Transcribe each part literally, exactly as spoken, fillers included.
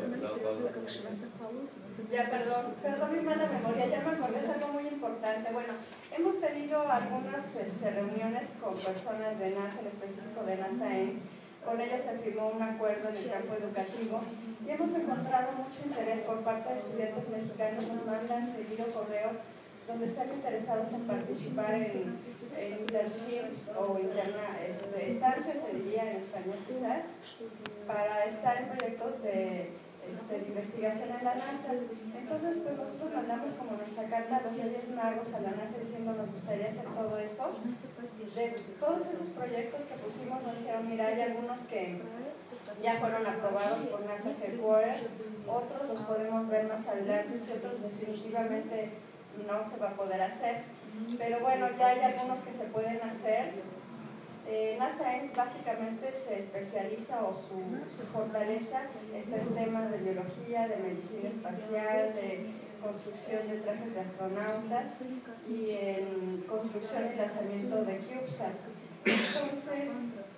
Ya, perdón, perdón mi mala memoria, ya me acordé, es algo muy importante. Bueno, hemos tenido algunas este, reuniones con personas de NASA, en específico de NASA E M S. Con ellos se firmó un acuerdo en el campo educativo y hemos encontrado mucho interés por parte de estudiantes mexicanos. Nos mandan seguido correos donde están interesados en participar en, en internships o interna, este, estancias, se diría en español quizás, para estar en proyectos de, este, de investigación en la NASA. Entonces, pues nosotros mandamos como nuestra carta a los Reyes Magos a la NASA diciendo nos gustaría hacer todo eso. De todos esos proyectos que pusimos nos dijeron, mira, hay algunos que ya fueron aprobados por NASA Headquarters, otros los podemos ver más adelante y otros definitivamente no se va a poder hacer. Pero bueno, ya hay algunos que se pueden hacer. Eh, NASA E M S básicamente se especializa o su, su fortaleza está en temas de biología, de medicina espacial, de construcción de trajes de astronautas y en construcción y lanzamiento de CubeSats. Entonces,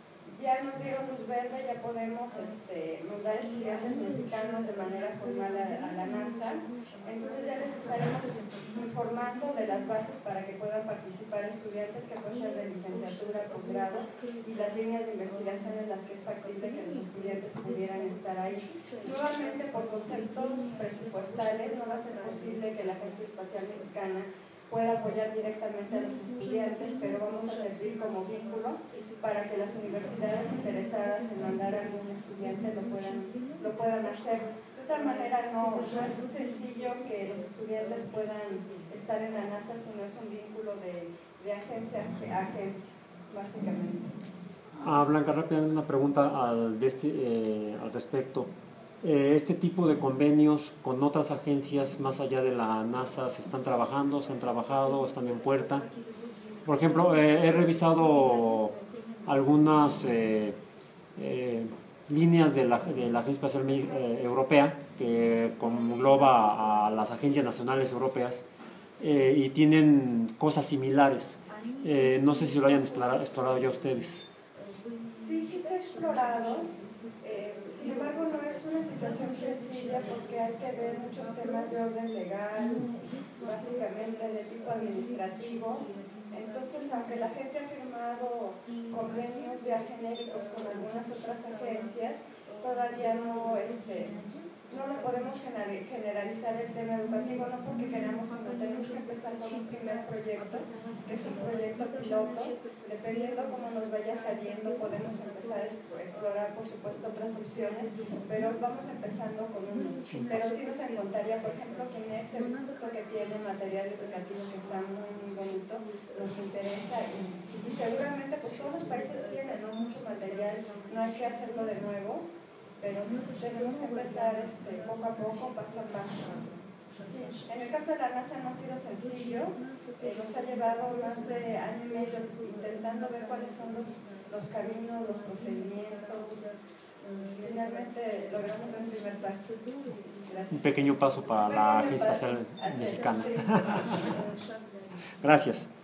ya nos dieron luz verde, ya podemos este, mandar estudiantes mexicanos de manera formal a, a la NASA. Entonces ya les estaremos informando de las bases para que puedan participar estudiantes que pueden ser de licenciatura, posgrados y las líneas de investigación en las que es factible que los estudiantes pudieran estar ahí. Nuevamente, por conceptos presupuestales, no va a ser posible que la Agencia Espacial Mexicana pueda apoyar directamente a los estudiantes, pero vamos a servir como vínculo para que las universidades interesadas en mandar a algún estudiante lo puedan, lo puedan hacer. De otra manera, no, no es sencillo que los estudiantes puedan estar en la NASA si no es un vínculo de, de agencia a agencia, básicamente. Ah, Blanca, rápidamente una pregunta al, de este, eh, al respecto. Eh, ¿Este tipo de convenios con otras agencias más allá de la NASA se están trabajando, se han trabajado, están en puerta? Por ejemplo, eh, he revisado algunas eh, eh, líneas de la, de la Agencia Espacial eh, Europea que engloba a las agencias nacionales europeas eh, y tienen cosas similares. Eh, no sé si lo hayan explorado, explorado ya ustedes. Sí, sí se ha explorado. Eh, sin embargo, no es una situación sencilla porque hay que ver muchos temas de orden legal, básicamente de tipo administrativo. Entonces, aunque la agencia ha firmado convenios ya genéricos con algunas otras agencias, todavía no, este, no lo podemos generalizar el tema educativo, no porque queramos, sino tenemos que empezar con un primer proyecto, que es un proyecto piloto. Dependiendo cómo nos vaya saliendo, podemos empezar a explorar, por supuesto, otras opciones, pero vamos empezando con uno. Pero sí nos encontraría, por ejemplo, Kinex, el gusto que tiene material educativo que está muy, muy bonito, nos interesa y, y seguramente pues todos los países tienen, ¿no?, mucho material, no hay que hacerlo de nuevo, pero tenemos que empezar este, poco a poco, paso a paso. Sí, en el caso de la NASA no ha sido sencillo, eh, nos ha llevado más de año y medio intentando ver cuáles son los, los caminos, los procedimientos. Finalmente logramos un primer paso. Gracias. Un pequeño paso para un la pequeño Agencia paso. Espacial Mexicana. Sí. Gracias.